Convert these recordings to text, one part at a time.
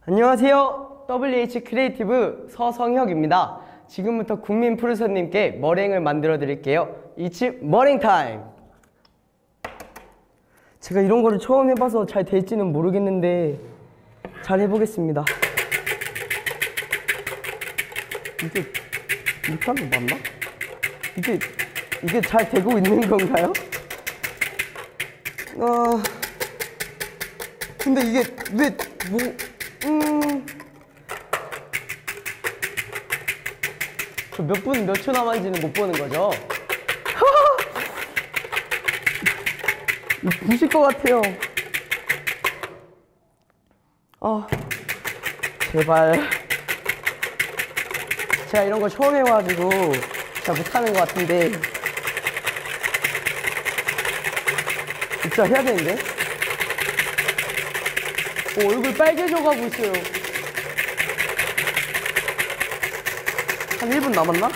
안녕하세요. WH 크리에이티브 서성혁입니다. 지금부터 국민 프로듀서님께 머랭을 만들어 드릴게요. It's 머랭 타임! 제가 이런 거를 처음 해봐서 잘 될지는 모르겠는데 잘 해보겠습니다. 이게 이렇게 하는 거 맞나? 이게 잘 되고 있는 건가요? 근데 이게 저 몇 분 몇 초 남았는지는 못 보는 거죠? 부실 것 같아요. 제발. 제가 이런 거 처음 해가지고 잘 못하는 것 같은데 진짜 해야 되는데? 얼굴 빨개져가고 있어요. 한 1분 남았나?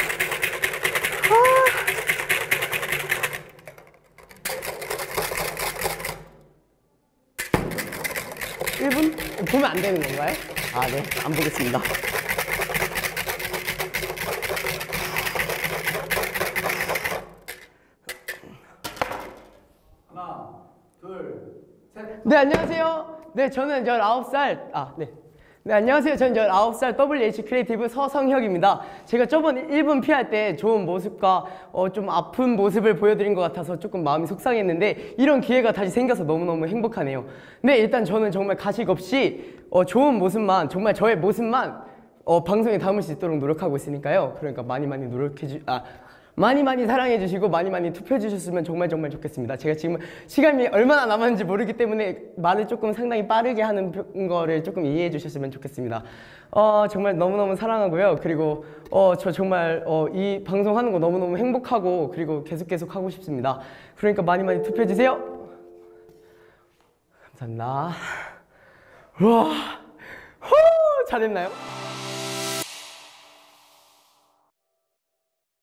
1분? 보면 안 되는 건가요? 네. 안 보겠습니다. 하나, 둘, 셋. 네, 안녕하세요. 네, 저는 19살, 네, 안녕하세요. 저는 19살 WH 크리에이티브 서성혁입니다. 제가 저번 1분 피할 때 좋은 모습과 좀 아픈 모습을 보여드린 것 같아서 조금 마음이 속상했는데 이런 기회가 다시 생겨서 너무너무 행복하네요. 네, 일단 저는 정말 가식 없이 좋은 모습만, 정말 저의 모습만 방송에 담을 수 있도록 노력하고 있으니까요. 그러니까 많이 사랑해 주시고 많이 투표해 주셨으면 정말 좋겠습니다. 제가 지금 시간이 얼마나 남았는지 모르기 때문에 말을 조금 상당히 빠르게 하는 거를 조금 이해해 주셨으면 좋겠습니다. 정말 너무너무 사랑하고요. 그리고 저 정말 이 방송하는 거 너무너무 행복하고 그리고 계속 하고 싶습니다. 그러니까 많이 투표해 주세요. 감사합니다. 우와, 잘했나요?